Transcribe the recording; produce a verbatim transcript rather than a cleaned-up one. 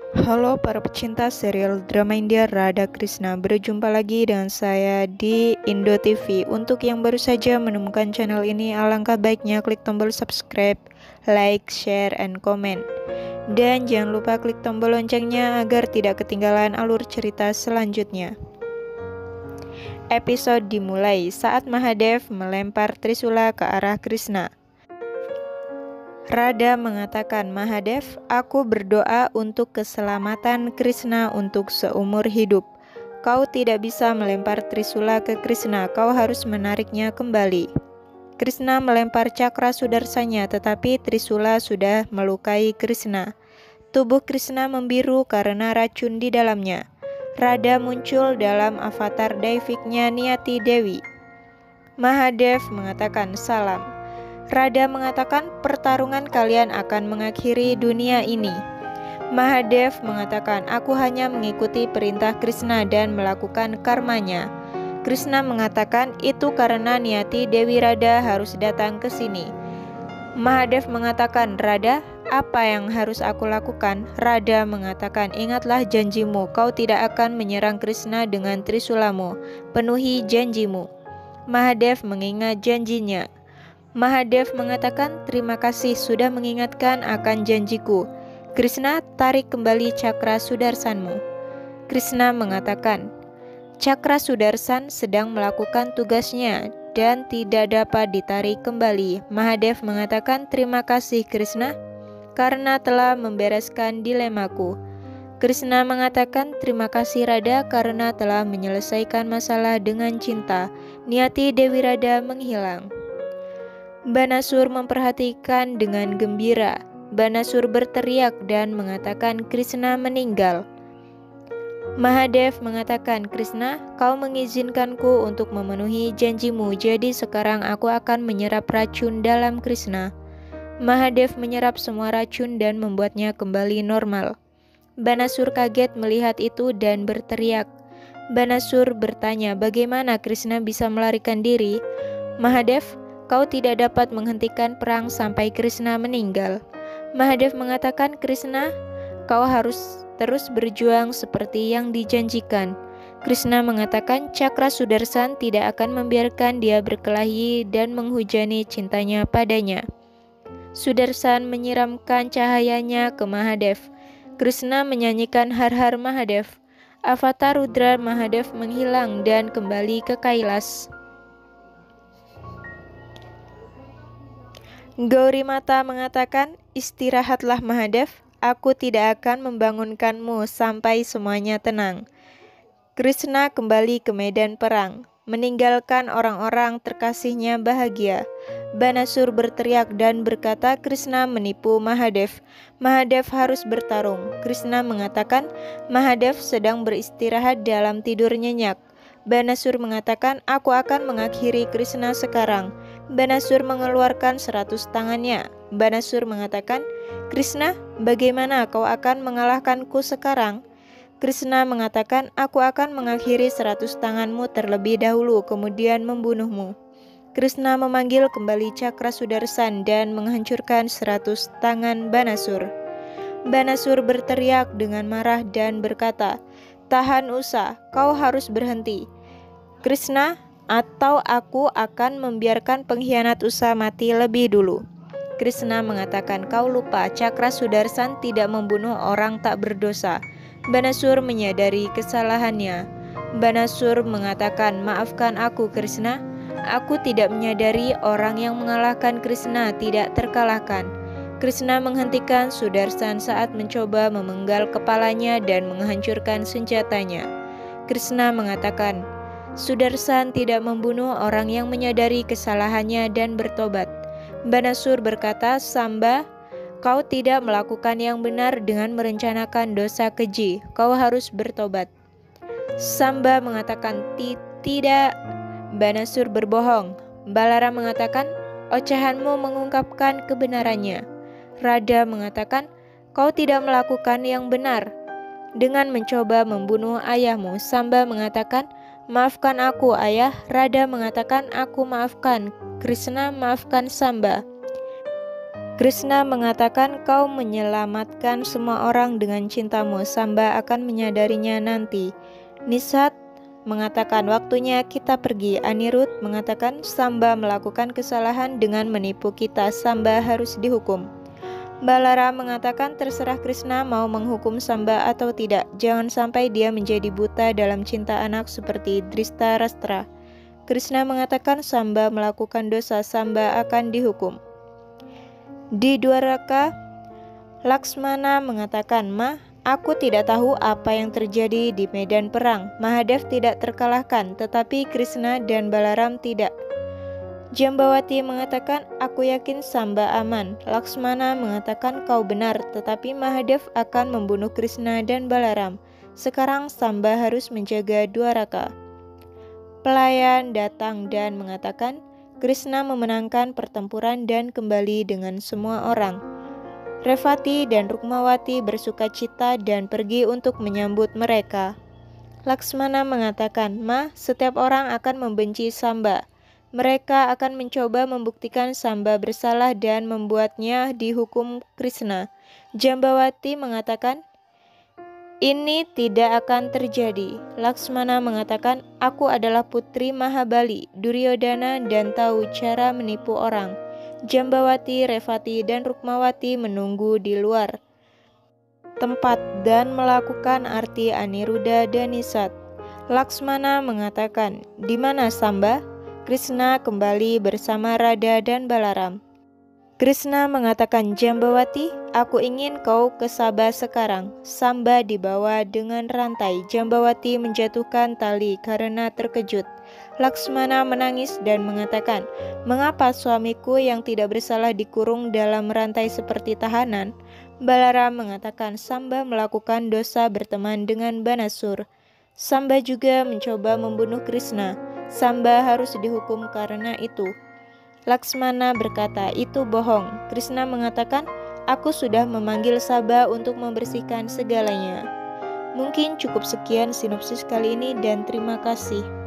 Halo para pecinta serial drama India Radha Krishna. Berjumpa lagi dengan saya di Indo T V. Untuk yang baru saja menemukan channel ini, alangkah baiknya klik tombol subscribe, like, share, and comment. Dan jangan lupa klik tombol loncengnya agar tidak ketinggalan alur cerita selanjutnya. Episode dimulai saat Mahadev melempar Trisula ke arah Krishna. Radha mengatakan, "Mahadev, aku berdoa untuk keselamatan Krishna untuk seumur hidup. Kau tidak bisa melempar Trisula ke Krishna, kau harus menariknya kembali." Krishna melempar cakra sudarsanya, tetapi Trisula sudah melukai Krishna. Tubuh Krishna membiru karena racun di dalamnya. Radha muncul dalam avatar daiviknya Niyati Dewi. Mahadev mengatakan, "Salam." Radha mengatakan, "Pertarungan kalian akan mengakhiri dunia ini." Mahadev mengatakan, "Aku hanya mengikuti perintah Krishna dan melakukan karmanya." Krishna mengatakan, "Itu karena Niyati Dewi Radha harus datang ke sini." Mahadev mengatakan, "Radha, apa yang harus aku lakukan?" Radha mengatakan, "Ingatlah janjimu, kau tidak akan menyerang Krishna dengan Trisulamu. Penuhi janjimu." Mahadev mengingat janjinya. Mahadev mengatakan, "Terima kasih sudah mengingatkan akan janjiku. Krishna, tarik kembali cakra sudarsanmu." Krishna mengatakan, "Cakra sudarsan sedang melakukan tugasnya dan tidak dapat ditarik kembali." Mahadev mengatakan, "Terima kasih Krishna karena telah membereskan dilemaku." Krishna mengatakan, "Terima kasih Radha karena telah menyelesaikan masalah dengan cinta." Niyati Dewi Radha menghilang. Banasur memperhatikan dengan gembira. Banasur berteriak dan mengatakan Krishna meninggal. Mahadev mengatakan, "Krishna, kau mengizinkanku untuk memenuhi janjimu, jadi sekarang aku akan menyerap racun dalam Krishna." Mahadev menyerap semua racun dan membuatnya kembali normal. Banasur kaget melihat itu dan berteriak. Banasur bertanya, "Bagaimana Krishna bisa melarikan diri?" "Mahadev, kau tidak dapat menghentikan perang sampai Krishna meninggal." Mahadev mengatakan, "Krishna, kau harus terus berjuang seperti yang dijanjikan." Krishna mengatakan, "Cakra Sudarsan tidak akan membiarkan dia berkelahi dan menghujani cintanya padanya." Sudarsan menyiramkan cahayanya ke Mahadev. Krishna menyanyikan har-har Mahadev. Avatar Rudra Mahadev menghilang dan kembali ke Kailas. Gauri Mata mengatakan, "Istirahatlah Mahadev, aku tidak akan membangunkanmu sampai semuanya tenang." Krishna kembali ke medan perang, meninggalkan orang-orang terkasihnya bahagia. Banasur berteriak dan berkata Krishna menipu Mahadev. Mahadev harus bertarung. Krishna mengatakan Mahadev sedang beristirahat dalam tidur nyenyak. Banasur mengatakan, "Aku akan mengakhiri Krishna sekarang." Banasur mengeluarkan seratus tangannya. Banasur mengatakan, "Krishna, bagaimana kau akan mengalahkanku sekarang?" Krishna mengatakan, "Aku akan mengakhiri seratus tanganmu terlebih dahulu, kemudian membunuhmu." Krishna memanggil kembali cakra sudarsan dan menghancurkan seratus tangan Banasur. Banasur berteriak dengan marah dan berkata, "Tahan Usa, kau harus berhenti. Krishna, atau aku akan membiarkan pengkhianat Usa mati lebih dulu." Krishna mengatakan, "Kau lupa, cakra sudarsan tidak membunuh orang tak berdosa." Banasur menyadari kesalahannya. Banasur mengatakan, "Maafkan aku Krishna, aku tidak menyadari orang yang mengalahkan Krishna tidak terkalahkan." Krishna menghentikan Sudarsan saat mencoba memenggal kepalanya dan menghancurkan senjatanya. Krishna mengatakan, "Sudarsan tidak membunuh orang yang menyadari kesalahannya dan bertobat." Banasur berkata, "Samba, kau tidak melakukan yang benar dengan merencanakan dosa keji. Kau harus bertobat." Samba mengatakan, "Tidak." Banasur berbohong. Balara mengatakan, "Ocehanmu mengungkapkan kebenarannya." Radha mengatakan, "Kau tidak melakukan yang benar dengan mencoba membunuh ayahmu." Samba mengatakan, "Maafkan aku ayah." Radha mengatakan, "Aku maafkan." Krishna maafkan Samba. Krishna mengatakan, kau menyelamatkan semua orang dengan cintamu, Samba akan menyadarinya nanti. Nisat mengatakan, waktunya kita pergi. Anirudh mengatakan, Samba melakukan kesalahan dengan menipu kita, Samba harus dihukum. Balaram mengatakan, terserah Krishna mau menghukum Samba atau tidak, jangan sampai dia menjadi buta dalam cinta anak seperti Dhritarashtra. Krishna mengatakan, Samba melakukan dosa, Samba akan dihukum. Di Dwaraka, Laksmana mengatakan, Ma, aku tidak tahu apa yang terjadi di medan perang. Mahadev tidak terkalahkan, tetapi Krishna dan Balaram tidak. Jambawati mengatakan, aku yakin Samba aman. Laksmana mengatakan, kau benar, tetapi Mahadev akan membunuh Krishna dan Balaram. Sekarang Samba harus menjaga Dwaraka. Pelayan datang dan mengatakan, Krishna memenangkan pertempuran dan kembali dengan semua orang. Revati dan Rukmawati bersuka cita dan pergi untuk menyambut mereka. Laksmana mengatakan, Ma, setiap orang akan membenci Samba. Mereka akan mencoba membuktikan Samba bersalah dan membuatnya dihukum Krishna. Jambawati mengatakan, ini tidak akan terjadi. Laksmana mengatakan, aku adalah putri Mahabali, Duryodhana, dan tahu cara menipu orang. Jambawati, Revati, dan Rukmawati menunggu di luar tempat dan melakukan arti Aniruddha dan Nisat. Laksmana mengatakan, di mana Samba? Krishna kembali bersama Radha dan Balaram. Krishna mengatakan, Jambawati, aku ingin kau ke Sabha sekarang. Samba dibawa dengan rantai. Jambawati menjatuhkan tali karena terkejut. Laksmana menangis dan mengatakan, mengapa suamiku yang tidak bersalah dikurung dalam rantai seperti tahanan? Balaram mengatakan, Samba melakukan dosa berteman dengan Banasur. Samba juga mencoba membunuh Krishna. Samba harus dihukum karena itu. Laksmana berkata, itu bohong. Krishna mengatakan, aku sudah memanggil Sabha untuk membersihkan segalanya. Mungkin cukup sekian sinopsis kali ini dan terima kasih.